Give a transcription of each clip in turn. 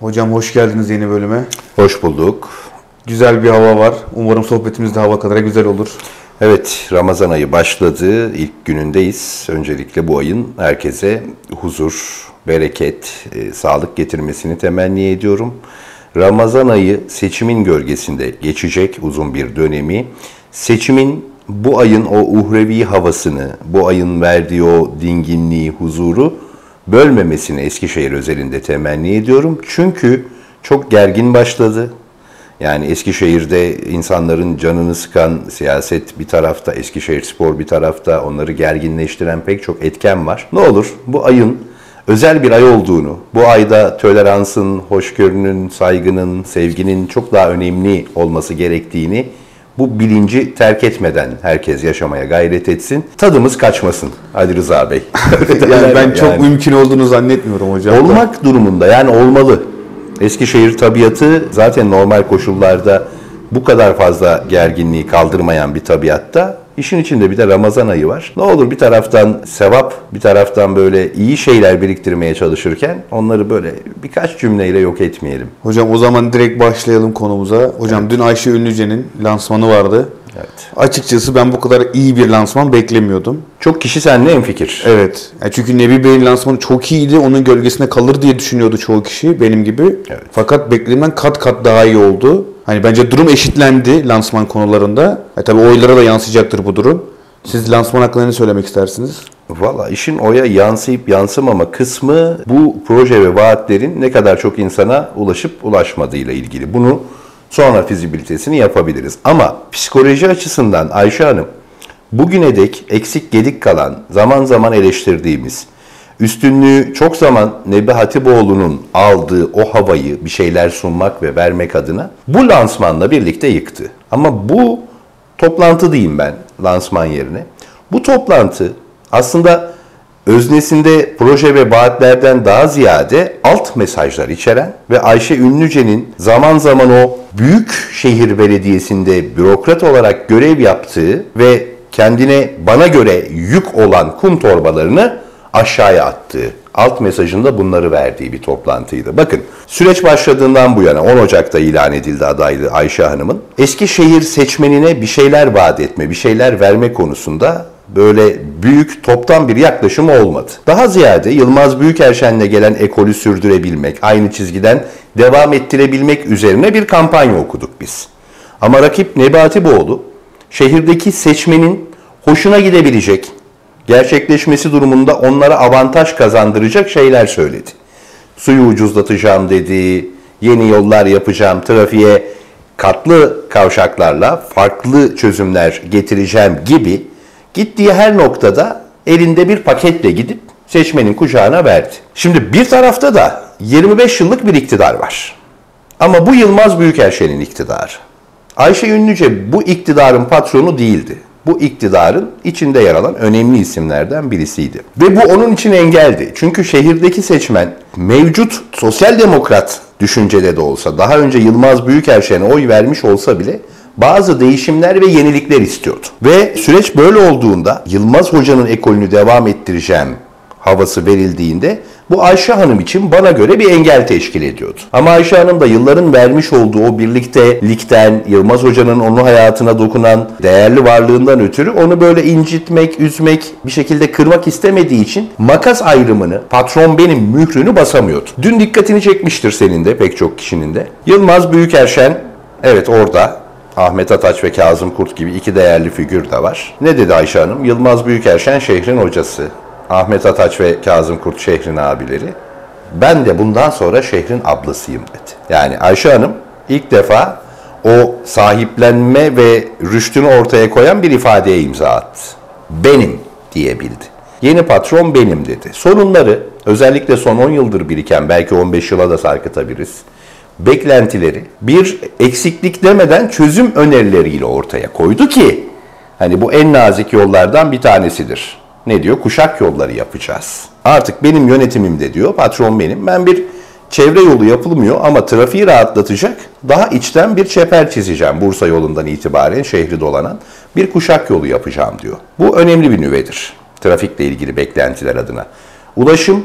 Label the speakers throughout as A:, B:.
A: Hocam hoş geldiniz yeni bölüme.
B: Hoş bulduk.
A: Güzel bir hava var. Umarım sohbetimiz de hava kadar güzel olur.
B: Evet, Ramazan ayı başladı. İlk günündeyiz. Öncelikle bu ayın herkese huzur, bereket, sağlık getirmesini temenni ediyorum. Ramazan ayı seçimin gölgesinde geçecek uzun bir dönemi. Seçimin bu ayın o uhrevi havasını, bu ayın verdiği o dinginliği, huzuru bölmemesini Eskişehir özelinde temenni ediyorum. Çünkü çok gergin başladı. Yani Eskişehir'de insanların canını sıkan siyaset bir tarafta, Eskişehirspor bir tarafta, onları gerginleştiren pek çok etken var. Ne olur bu ayın özel bir ay olduğunu, bu ayda toleransın, hoşgörünün, saygının, sevginin çok daha önemli olması gerektiğini, bu bilinci terk etmeden herkes yaşamaya gayret etsin. Tadımız kaçmasın Ali Rıza Bey.
A: Yani ben çok mümkün olduğunu zannetmiyorum hocam.
B: Olmak durumunda, yani olmalı. Eskişehir tabiatı zaten normal koşullarda bu kadar fazla gerginliği kaldırmayan bir tabiatta. İşin içinde bir de Ramazan ayı var. Ne olur bir taraftan sevap, bir taraftan böyle iyi şeyler biriktirmeye çalışırken onları böyle birkaç cümleyle yok etmeyelim.
A: Hocam o zaman direkt başlayalım konumuza. Hocam evet. Dün Ayşe Ünlüce'nin lansmanı vardı.
B: Evet.
A: Açıkçası ben bu kadar iyi bir lansman beklemiyordum.
B: Çok kişi seninle hemfikir.
A: Evet. Çünkü Nebi Bey'in lansmanı çok iyiydi. Onun gölgesine kalır diye düşünüyordu çoğu kişi benim gibi.
B: Evet.
A: Fakat beklediğimden kat kat daha iyi oldu. Hani bence durum eşitlendi lansman konularında. Tabii oylara da yansıyacaktır bu durum. Siz lansman hakkında ne söylemek istersiniz?
B: Valla işin oya yansıyıp yansımama kısmı bu proje ve vaatlerin ne kadar çok insana ulaşıp ulaşmadığıyla ilgili. Bunu sonra fizibilitesini yapabiliriz. Ama psikoloji açısından Ayşe Hanım, bugüne dek eksik gedik kalan, zaman zaman eleştirdiğimiz, üstünlüğü çok zaman Nebi Hatipoğlu'nun aldığı o havayı bir şeyler sunmak ve vermek adına bu lansmanla birlikte yıktı. Ama bu toplantı diyeyim ben lansman yerine. Bu toplantı aslında öznesinde proje ve vaatlerden daha ziyade alt mesajlar içeren ve Ayşe Ünlüce'nin zaman zaman o büyük şehir belediyesinde bürokrat olarak görev yaptığı ve kendine bana göre yük olan kum torbalarını aşağıya attığı, alt mesajında bunları verdiği bir toplantıydı. Bakın, süreç başladığından bu yana 10 Ocak'ta ilan edildi adaylığı Ayşe Hanım'ın. Eskişehir seçmenine bir şeyler vaat etme, bir şeyler verme konusunda böyle büyük toptan bir yaklaşım olmadı. Daha ziyade Yılmaz Büyükerşen'le gelen ekolü sürdürebilmek, aynı çizgiden devam ettirebilmek üzerine bir kampanya okuduk biz. Ama rakip Nebi Hatipoğlu, şehirdeki seçmenin hoşuna gidebilecek, gerçekleşmesi durumunda onlara avantaj kazandıracak şeyler söyledi. Suyu ucuzlatacağım dedi, yeni yollar yapacağım, trafiğe katlı kavşaklarla farklı çözümler getireceğim gibi gittiği her noktada elinde bir paketle gidip seçmenin kucağına verdi. Şimdi bir tarafta da 25 yıllık bir iktidar var. Ama bu Yılmaz Büyükerşen'in iktidarı. Ayşe Ünlüce bu iktidarın patronu değildi. Bu iktidarın içinde yer alan önemli isimlerden birisiydi. Ve bu onun için engeldi. Çünkü şehirdeki seçmen mevcut sosyal demokrat düşüncede de olsa, daha önce Yılmaz Büyükerşen'e oy vermiş olsa bile bazı değişimler ve yenilikler istiyordu. Ve süreç böyle olduğunda Yılmaz Hoca'nın ekolünü devam ettireceğim havası verildiğinde bu Ayşe Hanım için bana göre bir engel teşkil ediyordu. Ama Ayşe Hanım da yılların vermiş olduğu o birliktelikten, Yılmaz Hoca'nın onun hayatına dokunan değerli varlığından ötürü onu böyle incitmek, üzmek, bir şekilde kırmak istemediği için makas ayrımını, patron benim mührünü basamıyordu. Dün dikkatini çekmiştir senin de, pek çok kişinin de. Yılmaz Büyükerşen, evet orada Ahmet Ataç ve Kazım Kurt gibi iki değerli figür de var. Ne dedi Ayşe Hanım? Yılmaz Büyükerşen şehrin hocası. Ahmet Ataç ve Kazım Kurt şehrin abileri. Ben de bundan sonra şehrin ablasıyım dedi. Yani Ayşe Hanım ilk defa o sahiplenme ve rüştünü ortaya koyan bir ifadeye imza attı. Benim diyebildi. Yeni patron benim dedi. Sorunları özellikle son 10 yıldır biriken, belki 15 yıla da sarkıtabiliriz, beklentileri bir eksiklik demeden çözüm önerileriyle ortaya koydu ki hani bu en nazik yollardan bir tanesidir. Ne diyor? Kuşak yolları yapacağız. Artık benim yönetimimde diyor, patron benim. Ben bir çevre yolu yapılmıyor ama trafiği rahatlatacak daha içten bir çeper çizeceğim. Bursa yolundan itibaren şehri dolanan bir kuşak yolu yapacağım diyor. Bu önemli bir nüvedir trafikle ilgili beklentiler adına. Ulaşım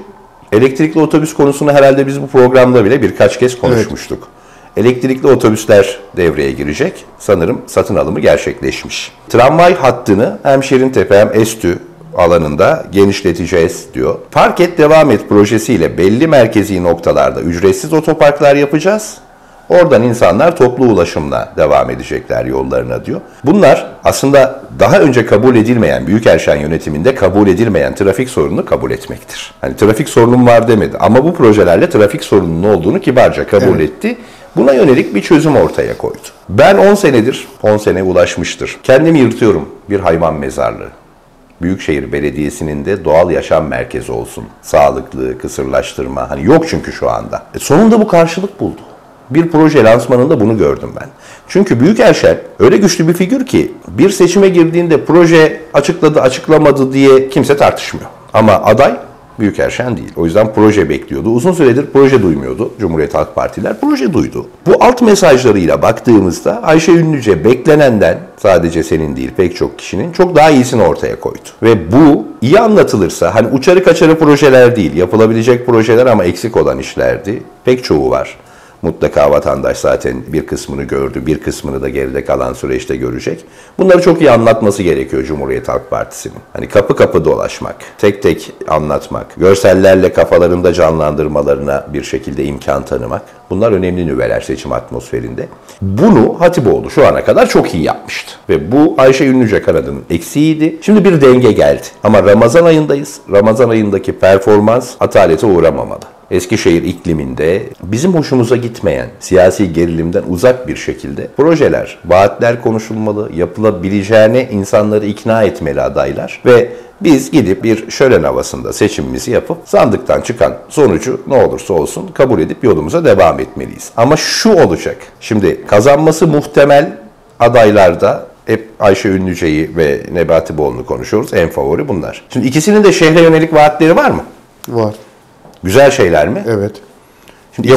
B: Elektrikli otobüs konusunu herhalde biz bu programda bile birkaç kez konuşmuştuk. Elektrikli otobüsler devreye girecek. Sanırım satın alımı gerçekleşmiş. Tramvay hattını hem Şirintepe hem Estü alanında genişleteceğiz diyor. Park et devam et projesiyle belli merkezi noktalarda ücretsiz otoparklar yapacağız. Oradan insanlar toplu ulaşımla devam edecekler yollarına diyor. Bunlar aslında daha önce kabul edilmeyen, Büyükerşen yönetiminde kabul edilmeyen trafik sorununu kabul etmektir. Hani trafik sorunum var demedi ama bu projelerle trafik sorununun olduğunu kibarca kabul etti. Buna yönelik bir çözüm ortaya koydu. Ben 10 senedir, 10 sene ulaşmıştır. Kendimi yırtıyorum bir hayvan mezarlığı. Büyükşehir Belediyesi'nin de doğal yaşam merkezi olsun. Sağlıklı, kısırlaştırma. Hani yok çünkü şu anda. Sonunda bu karşılık buldu. Bir proje lansmanında bunu gördüm ben. Çünkü Büyükerşen öyle güçlü bir figür ki bir seçime girdiğinde proje açıkladı, açıklamadı diye kimse tartışmıyor. Ama aday Büyükerşen değil. O yüzden proje bekliyordu. Uzun süredir proje duymuyordu. Cumhuriyet Halk Partiler proje duydu. Bu alt mesajlarıyla baktığımızda Ayşe Ünlüce beklenenden sadece senin değil pek çok kişinin çok daha iyisini ortaya koydu. Ve bu iyi anlatılırsa hani uçarı kaçarı projeler değil, yapılabilecek projeler ama eksik olan işlerdi. Pek çoğu var. Mutlaka vatandaş zaten bir kısmını gördü, bir kısmını da geride kalan süreçte görecek. Bunları çok iyi anlatması gerekiyor Cumhuriyet Halk Partisi'nin. Hani kapı kapı dolaşmak, tek tek anlatmak, görsellerle kafalarında canlandırmalarına bir şekilde imkan tanımak. Bunlar önemli nüveler seçim atmosferinde. Bunu Hatipoğlu şu ana kadar çok iyi yapmıştı. Ve bu Ayşe Ünlüce kanadının eksiğiydi. Şimdi bir denge geldi. Ama Ramazan ayındayız. Ramazan ayındaki performans atalete uğramamalı. Eskişehir ikliminde bizim hoşumuza gitmeyen siyasi gerilimden uzak bir şekilde projeler, vaatler konuşulmalı, yapılabileceğine insanları ikna etmeli adaylar ve biz gidip bir şölen havasında seçimimizi yapıp sandıktan çıkan sonucu ne olursa olsun kabul edip yolumuza devam etmeliyiz. Ama şu olacak, şimdi kazanması muhtemel adaylarda hep Ayşe Ünlüce'yi ve Nebati Bol'unu konuşuyoruz, en favori bunlar. Şimdi ikisinin de şehre yönelik vaatleri var mı?
A: Var.
B: Güzel şeyler mi?
A: Evet.
B: Şimdi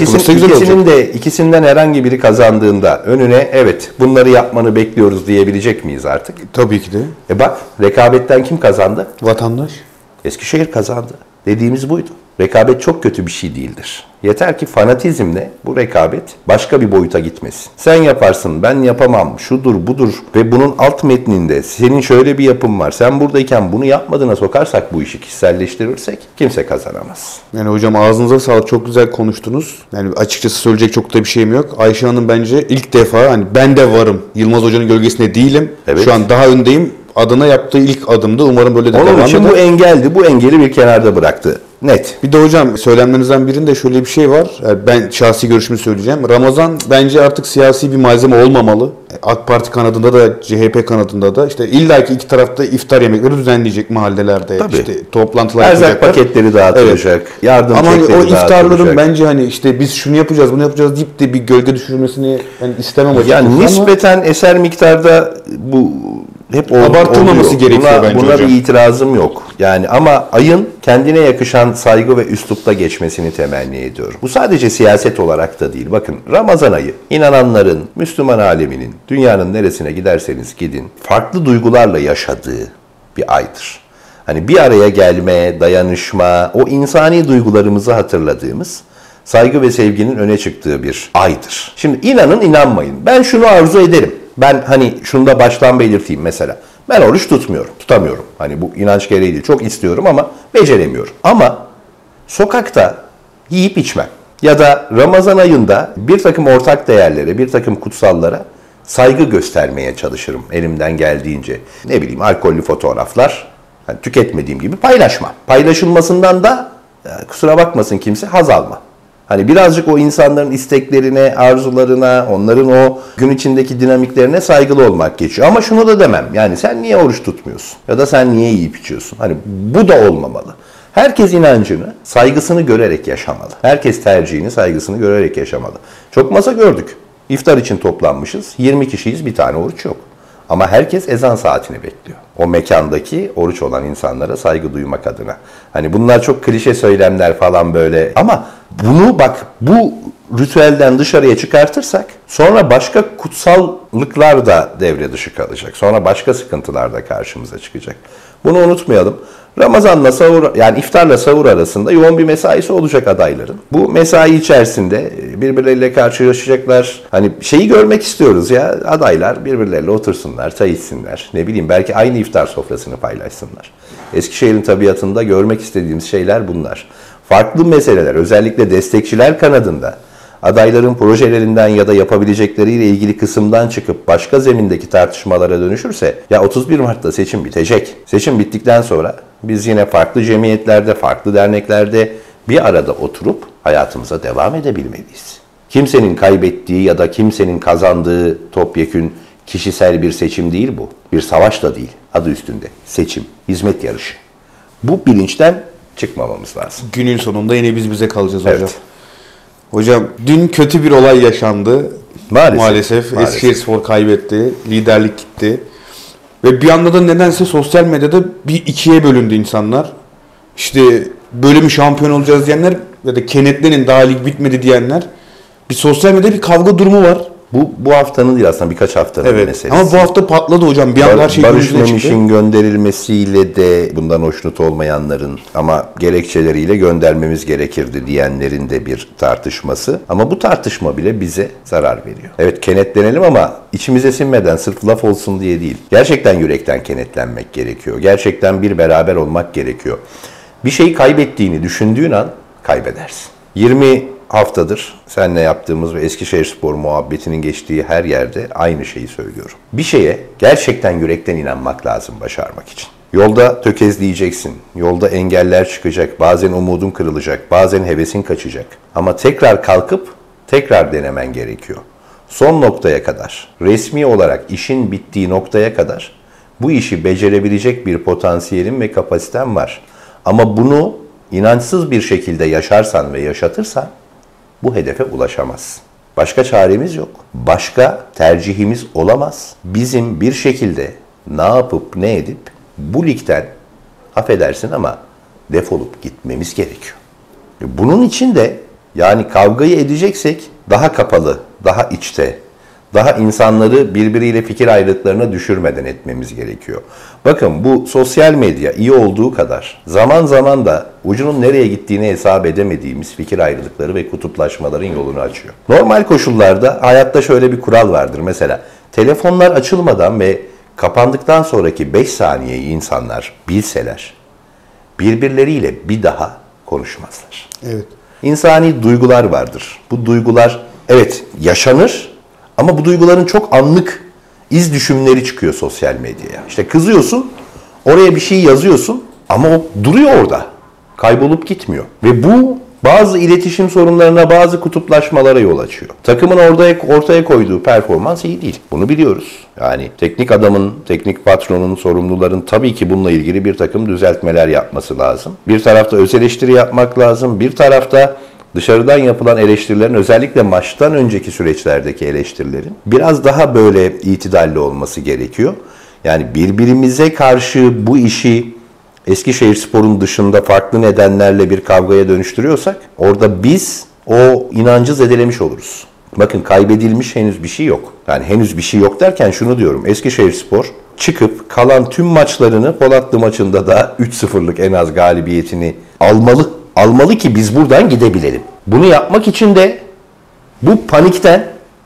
B: ikisinden herhangi biri kazandığında önüne evet bunları yapmanı bekliyoruz diyebilecek miyiz artık?
A: Tabii ki de.
B: Bak rekabetten kim kazandı?
A: Vatandaş.
B: Eskişehir kazandı. Dediğimiz buydu. Rekabet çok kötü bir şey değildir. Yeter ki fanatizmle bu rekabet başka bir boyuta gitmesin. Sen yaparsın, ben yapamam, şudur budur ve bunun alt metninde senin şöyle bir yapın var, sen buradayken bunu yapmadığına sokarsak bu işi kişiselleştirirsek kimse kazanamaz.
A: Yani hocam ağzınıza sağlık, çok güzel konuştunuz. Yani açıkçası söyleyecek çok da bir şeyim yok. Ayşe Hanım bence ilk defa hani ben de varım, Yılmaz Hoca'nın gölgesinde değilim.
B: Evet.
A: Şu an daha öndeyim. Adına yaptığı ilk adımdı. Umarım böyle de devam eder.
B: Onun için bu engeldi. Bu engeli bir kenarda bıraktı. Net.
A: Bir de hocam söylemlerinizden birinde şöyle bir şey var. Yani ben şahsi görüşümü söyleyeceğim. Ramazan bence artık siyasi bir malzeme olmamalı. AK Parti kanadında da CHP kanadında da işte illaki iki tarafta iftar yemekleri düzenleyecek mahallelerde.
B: Tabii.
A: İşte toplantılar
B: Erzak
A: yapacaklar.
B: paketleri dağıtılacak. Evet. Yardım
A: ama
B: çekleri
A: o iftarların
B: dağıtılacak.
A: bence hani işte biz şunu yapacağız, bunu yapacağız deyip de bir gölge düşürülmesini ben istemem açıkçası.
B: Yani nispeten eser miktarda bu hep
A: abartılmaması gerekiyor bence
B: buna
A: hocam.
B: bir itirazım yok. Yani ama ayın kendine yakışan saygı ve üslupta geçmesini temenni ediyorum. Bu sadece siyaset olarak da değil. Bakın Ramazan ayı inananların, Müslüman aleminin, dünyanın neresine giderseniz gidin farklı duygularla yaşadığı bir aydır. Hani bir araya gelme, dayanışma, o insani duygularımızı hatırladığımız, saygı ve sevginin öne çıktığı bir aydır. Şimdi inanın inanmayın. Ben şunu arzu ederim. Ben hani şunu da baştan belirteyim mesela. Ben oruç tutamıyorum. Hani bu inanç gereği değil. Çok istiyorum ama beceremiyorum. Ama sokakta yiyip içmem. Ya da Ramazan ayında bir takım ortak değerlere, bir takım kutsallara saygı göstermeye çalışırım elimden geldiğince. Ne bileyim alkollü fotoğraflar, hani tüketmediğim gibi paylaşmam. Paylaşılmasından da kusura bakmasın kimse haz alma. Hani birazcık o insanların isteklerine, arzularına, onların o gün içindeki dinamiklerine saygılı olmak geçiyor. Ama şunu da demem. Yani sen niye oruç tutmuyorsun? Ya da sen niye yiyip içiyorsun? Hani bu da olmamalı. Herkes inancını, saygısını görerek yaşamalı. Herkes tercihini, saygısını görerek yaşamalı. Çok masa gördük. İftar için toplanmışız. 20 kişiyiz, bir tane oruç yok. Ama herkes ezan saatini bekliyor. O mekandaki oruç olan insanlara saygı duymak adına. Hani bunlar çok klişe söylemler falan böyle. Ama bunu bak bu ritüelden dışarıya çıkartırsak sonra başka kutsallıklar da devre dışı kalacak. Sonra başka sıkıntılar da karşımıza çıkacak. Bunu unutmayalım. Ramazanla sahur, yani iftarla sahur arasında yoğun bir mesaisi olacak adayların. Bu mesai içerisinde birbirleriyle karşılaşacaklar. Hani şeyi görmek istiyoruz ya, adaylar birbirleriyle otursunlar, çay içsinler. Ne bileyim, belki aynı iftar sofrasını paylaşsınlar. Eskişehir'in tabiatında görmek istediğimiz şeyler bunlar. Farklı meseleler, özellikle destekçiler kanadında adayların projelerinden ya da yapabilecekleriyle ilgili kısımdan çıkıp başka zemindeki tartışmalara dönüşürse, ya 31 Mart'ta seçim bitecek. Seçim bittikten sonra biz yine farklı cemiyetlerde, farklı derneklerde bir arada oturup hayatımıza devam edebilmeliyiz. Kimsenin kaybettiği ya da kimsenin kazandığı topyekün kişisel bir seçim değil bu. Bir savaş da değil. Adı üstünde. Seçim, hizmet yarışı. Bu bilinçten çıkmamamız lazım.
A: Günün sonunda yine biz bize kalacağız
B: Evet.
A: hocam. Hocam dün kötü bir olay yaşandı. Maalesef. Eskişehirspor kaybetti. Liderlik gitti. Ve bir anda da nedense sosyal medyada bir ikiye bölündü insanlar. İşte böyle mi şampiyon olacağız diyenler ya da kenetlenin daha lig bitmedi diyenler. Bir sosyal medyada bir kavga durumu var.
B: Bu haftanın değil, aslında birkaç haftanın meselesi.
A: Ama bu hafta patladı hocam. Bir anda her şey
B: Barış
A: günümüze
B: Memiş'in gönderilmesiyle de bundan hoşnut olmayanların ama gerekçeleriyle göndermemiz gerekirdi diyenlerin de bir tartışması. Ama bu tartışma bile bize zarar veriyor. Evet, kenetlenelim ama içimize sinmeden, sırf laf olsun diye değil. Gerçekten yürekten kenetlenmek gerekiyor. Gerçekten bir beraber olmak gerekiyor. Bir şeyi kaybettiğini düşündüğün an kaybedersin. 20 haftadır seninle yaptığımız ve Eskişehirspor muhabbetinin geçtiği her yerde aynı şeyi söylüyorum. Bir şeye gerçekten yürekten inanmak lazım başarmak için. Yolda tökezleyeceksin, yolda engeller çıkacak, bazen umudun kırılacak, bazen hevesin kaçacak. Ama tekrar kalkıp tekrar denemen gerekiyor. Son noktaya kadar, resmi olarak işin bittiği noktaya kadar bu işi becerebilecek bir potansiyelin ve kapasiten var. Ama bunu inançsız bir şekilde yaşarsan ve yaşatırsan bu hedefe ulaşamazsın. Başka çaremiz yok. Başka tercihimiz olamaz. Bizim bir şekilde ne yapıp ne edip bu ligden, affedersin ama, defolup gitmemiz gerekiyor. Bunun için de yani kavgayı edeceksek daha kapalı, daha içte, daha insanları birbiriyle fikir ayrılıklarına düşürmeden etmemiz gerekiyor. Bakın, bu sosyal medya iyi olduğu kadar zaman zaman da ucunun nereye gittiğini hesap edemediğimiz fikir ayrılıkları ve kutuplaşmaların yolunu açıyor. Normal koşullarda hayatta şöyle bir kural vardır. Mesela telefonlar açılmadan ve kapandıktan sonraki 5 saniyeyi insanlar bilseler birbirleriyle bir daha konuşmazlar.
A: Evet.
B: İnsani duygular vardır. Bu duygular evet yaşanır ama bu duyguların çok anlık iz düşümleri çıkıyor sosyal medyaya. İşte kızıyorsun, oraya bir şey yazıyorsun ama o duruyor orada. Kaybolup gitmiyor. Ve bu bazı iletişim sorunlarına, bazı kutuplaşmalara yol açıyor. Takımın ortaya koyduğu performans iyi değil. Bunu biliyoruz. Yani teknik adamın, teknik patronun, sorumluların tabii ki bununla ilgili bir takım düzeltmeler yapması lazım. Bir tarafta öz eleştiri yapmak lazım. Bir tarafta dışarıdan yapılan eleştirilerin, özellikle maçtan önceki süreçlerdeki eleştirilerin biraz daha böyle itidalli olması gerekiyor. Yani birbirimize karşı bu işi Eskişehirspor'un dışında farklı nedenlerle bir kavgaya dönüştürüyorsak orada biz o inancı zedelemiş oluruz. Bakın, kaybedilmiş henüz bir şey yok. Yani henüz bir şey yok derken şunu diyorum. Eskişehirspor çıkıp kalan tüm maçlarını, Polatlı maçında da 3-0'lık en az galibiyetini almalı. Almalı ki biz buradan gidebilelim. Bunu yapmak için de bu panikten,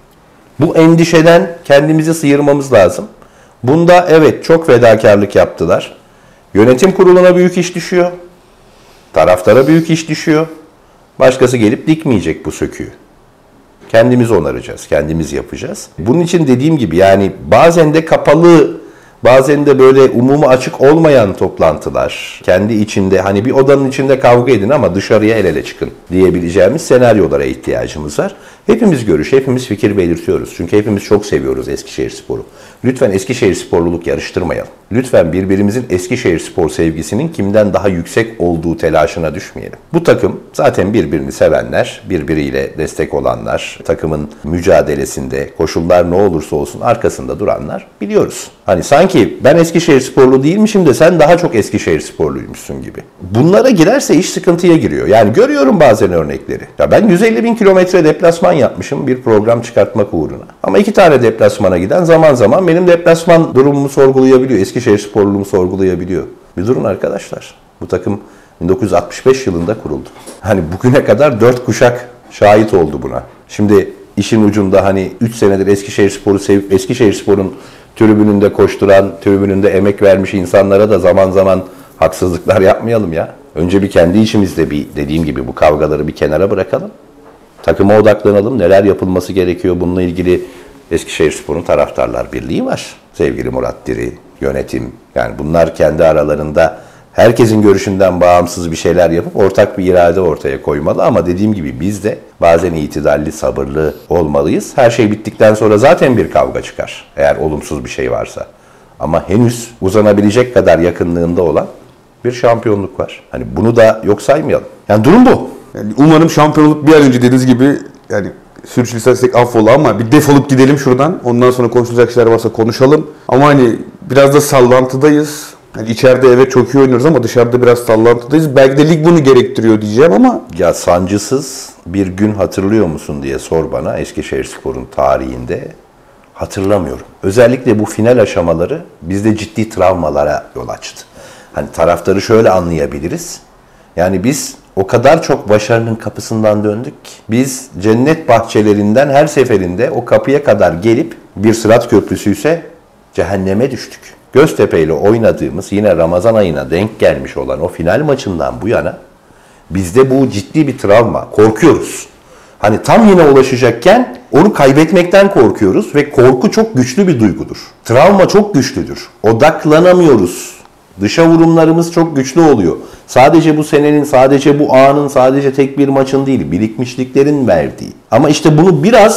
B: bu endişeden kendimizi sıyırmamız lazım. Bunda evet çok fedakarlık yaptılar. Yönetim kuruluna büyük iş düşüyor. Taraftara büyük iş düşüyor. Başkası gelip dikmeyecek bu söküğü. Kendimiz onaracağız, kendimiz yapacağız. Bunun için dediğim gibi yani bazen de kapalı, bazen de böyle umuma açık olmayan toplantılar, kendi içinde hani bir odanın içinde kavga edin ama dışarıya el ele çıkın diyebileceğimiz senaryolara ihtiyacımız var. Hepimiz görüş, hepimiz fikir belirtiyoruz. Çünkü hepimiz çok seviyoruz Eskişehirspor'u. Lütfen Eskişehirsporluluk yarıştırmayalım. Lütfen birbirimizin Eskişehirspor sevgisinin kimden daha yüksek olduğu telaşına düşmeyelim. Bu takım zaten birbirini sevenler, birbiriyle destek olanlar, takımın mücadelesinde koşullar ne olursa olsun arkasında duranlar biliyoruz. Hani sanki ben Eskişehirsporlu değilmişim de sen daha çok Eskişehirsporluymuşsun gibi. Bunlara girerse iş sıkıntıya giriyor. Yani görüyorum bazen örnekleri. Ya ben 150.000 kilometre deplasman yapmışım bir program çıkartmak uğruna. Ama 2 tane deplasmana giden zaman zaman benim deplasman durumumu sorgulayabiliyor. Eskişehirsporluluğumu sorgulayabiliyor. Bir durun arkadaşlar. Bu takım 1965 yılında kuruldu. Hani bugüne kadar 4 kuşak şahit oldu buna. Şimdi işin ucunda hani 3 senedir Eskişehirspor'u sevip Eskişehirspor'un tribününde koşturan, tribününde emek vermiş insanlara da zaman zaman haksızlıklar yapmayalım ya. Önce bir kendi işimizde dediğim gibi bu kavgaları bir kenara bırakalım. Takıma odaklanalım. Neler yapılması gerekiyor bununla ilgili Eskişehirspor'un Taraftarlar Birliği var. Sevgili Murat Diri, yönetim. Yani bunlar kendi aralarında herkesin görüşünden bağımsız bir şeyler yapıp ortak bir irade ortaya koymalı. Ama dediğim gibi biz de bazen itidalli, sabırlı olmalıyız. Her şey bittikten sonra zaten bir kavga çıkar. Eğer olumsuz bir şey varsa. Ama henüz uzanabilecek kadar yakınlığında olan bir şampiyonluk var. Hani bunu da yok saymayalım. Yani durum bu.
A: Yani umarım şampiyonluk bir an önce dediğiniz gibi yani sürçülisan etsek affola ama bir defolup gidelim şuradan. Ondan sonra konuşulacak şeyler varsa konuşalım. Ama hani biraz da sallantıdayız. Yani içeride evet çok iyi oynuyoruz ama dışarıda biraz sallantıdayız. Belki de lig bunu gerektiriyor diyeceğim ama.
B: Ya sancısız bir gün hatırlıyor musun diye sor bana Eskişehirspor'un tarihinde. Hatırlamıyorum. Özellikle bu final aşamaları bizde ciddi travmalara yol açtı. Hani taraftarı şöyle anlayabiliriz. Yani biz o kadar çok başarının kapısından döndük ki biz cennet bahçelerinden her seferinde o kapıya kadar gelip bir Sırat Köprüsü ise cehenneme düştük. Göztepe ile oynadığımız yine Ramazan ayına denk gelmiş olan o final maçından bu yana bizde bu ciddi bir travma. Korkuyoruz. Hani tam yine ulaşacakken onu kaybetmekten korkuyoruz ve korku çok güçlü bir duygudur. Travma çok güçlüdür. Odaklanamıyoruz. Dışa vurumlarımız çok güçlü oluyor. Sadece bu senenin, sadece bu anın, sadece tek bir maçın değil, birikmişliklerin verdiği. Ama işte bunu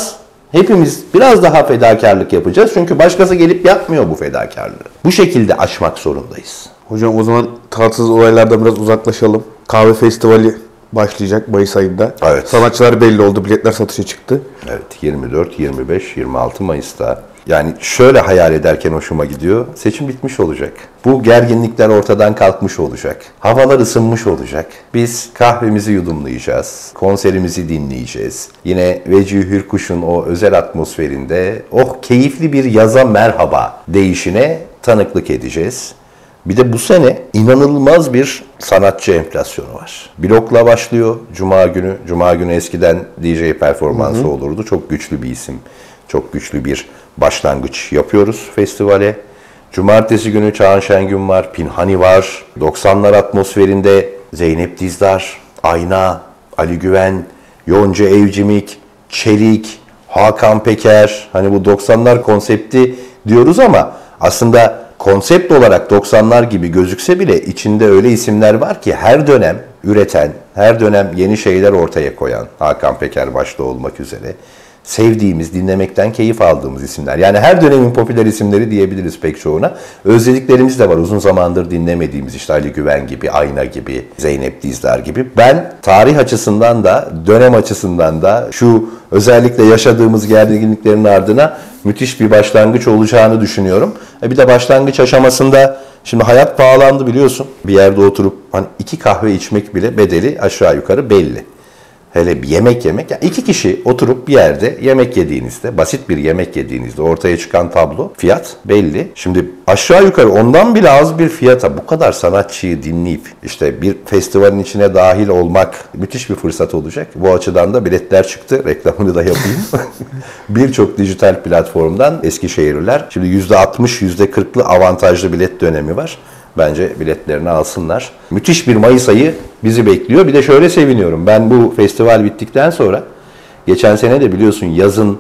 B: hepimiz biraz daha fedakarlık yapacağız. Çünkü başkası gelip yapmıyor bu fedakarlığı. Bu şekilde aşmak zorundayız.
A: Hocam o zaman tatsız olaylardan biraz uzaklaşalım. Kahve festivali başlayacak Mayıs ayında.
B: Evet.
A: Sanatçılar belli oldu, biletler satışa çıktı.
B: Evet, 24, 25, 26 Mayıs'ta. Yani şöyle hayal ederken hoşuma gidiyor. Seçim bitmiş olacak. Bu gerginlikler ortadan kalkmış olacak. Havalar ısınmış olacak. Biz kahvemizi yudumlayacağız. Konserimizi dinleyeceğiz. Yine Vecihi Hürkuş'un o özel atmosferinde keyifli bir yaza merhaba deyişine tanıklık edeceğiz. Bir de bu sene inanılmaz bir sanatçı enflasyonu var. Blok'la başlıyor Cuma günü. Cuma günü eskiden DJ performansı olurdu. Çok güçlü bir isim. Çok güçlü bir başlangıç yapıyoruz festivale. Cumartesi günü Çağan Şengün var, Pinhani var. 90'lar atmosferinde Zeynep Dizdar, Ayna, Ali Güven, Yonca Evcimik, Çelik, Hakan Peker. Hani bu 90'lar konsepti diyoruz ama aslında konsept olarak 90'lar gibi gözükse bile içinde öyle isimler var ki her dönem üreten, her dönem yeni şeyler ortaya koyan, Hakan Peker başta olmak üzere, sevdiğimiz, dinlemekten keyif aldığımız isimler. Yani her dönemin popüler isimleri diyebiliriz pek çoğuna. Özlediklerimiz de var. Uzun zamandır dinlemediğimiz işte Ali Güven gibi, Ayna gibi, Zeynep Dizdar gibi. Ben tarih açısından da, dönem açısından da şu özellikle yaşadığımız gerginliklerin ardına müthiş bir başlangıç olacağını düşünüyorum. Bir de başlangıç aşamasında şimdi hayat pahalandı biliyorsun. Bir yerde oturup hani 2 kahve içmek bile bedeli aşağı yukarı belli. Hele bir yemek yemek, yani 2 kişi oturup bir yerde yemek yediğinizde, basit bir yemek yediğinizde ortaya çıkan tablo, fiyat belli. Şimdi aşağı yukarı ondan bile az bir fiyata bu kadar sanatçıyı dinleyip işte bir festivalin içine dahil olmak müthiş bir fırsat olacak. Bu açıdan da biletler çıktı, reklamını da yapayım. Birçok dijital platformdan Eskişehirliler, şimdi %60, %40'lı avantajlı bilet dönemi var. Bence biletlerini alsınlar. Müthiş bir Mayıs ayı bizi bekliyor. Bir de şöyle seviniyorum. Ben bu festival bittikten sonra geçen sene de biliyorsun yazın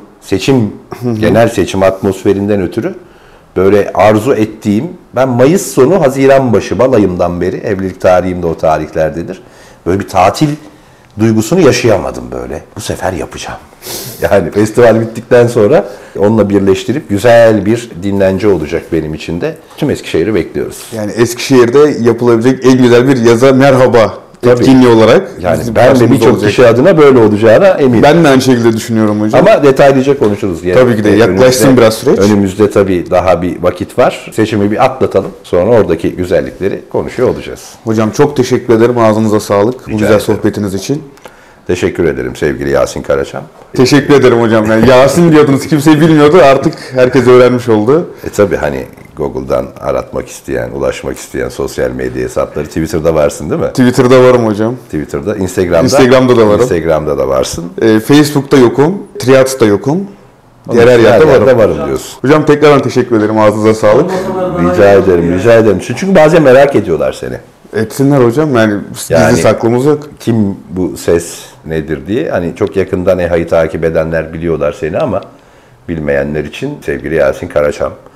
B: genel seçim atmosferinden ötürü böyle arzu ettiğim, ben Mayıs sonu Haziran başı balayımdan beri, evlilik tarihim de o tarihlerdedir. Böyle bir tatil duygusunu yaşayamadım böyle. Bu sefer yapacağım. Yani festival bittikten sonra onunla birleştirip güzel bir dinlence olacak benim için de. Tüm Eskişehir'i bekliyoruz.
A: Yani Eskişehir'de yapılabilecek en güzel bir yaza merhaba etkinliği olarak.
B: Yani ben de birçok kişi adına böyle olacağına eminim.
A: Ben de aynı şekilde düşünüyorum hocam.
B: Ama detaylıca konuşuruz. Yani
A: tabii ki de yaklaşsın biraz süreç.
B: Önümüzde tabii daha bir vakit var. Seçimi bir atlatalım. Sonra oradaki güzellikleri konuşuyor olacağız.
A: Hocam çok teşekkür ederim. Ağzınıza sağlık. Bu güzel sohbetiniz için.
B: Teşekkür ederim sevgili Yasin Karaçam.
A: Teşekkür ederim hocam. Yani Yasin diyordunuz, kimse bilmiyordu. Artık herkes öğrenmiş oldu.
B: Tabii hani Google'dan aratmak isteyen, ulaşmak isteyen sosyal medya hesapları. Twitter'da varsın değil mi?
A: Twitter'da varım hocam.
B: Twitter'da, Instagram'da
A: Da varım.
B: Instagram'da da varsın.
A: Facebook'ta yokum. Triads'ta yokum. Diğer
B: Her
A: yerde
B: yerde
A: varım.
B: varım diyorsun.
A: Hocam tekrardan teşekkür ederim. Ağzınıza sağlık.
B: Rica ederim. Çünkü bazen merak ediyorlar seni.
A: Etsinler hocam. Yani gizli saklımız yok.
B: Kim bu ses nedir diye. Hani çok yakından EHA'yı takip edenler biliyorlar seni ama bilmeyenler için sevgili Yasin Karaçam.